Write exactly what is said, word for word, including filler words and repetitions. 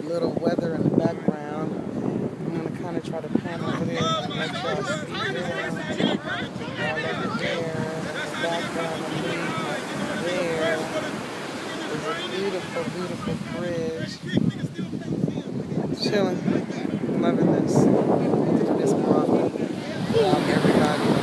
little weather in the background. I'm going to kind of try to pan over there and let y'all see them. All over there, in the background of me, there is a beautiful, beautiful bridge. Chilling, loving this. I have to do this more often. Um, everybody.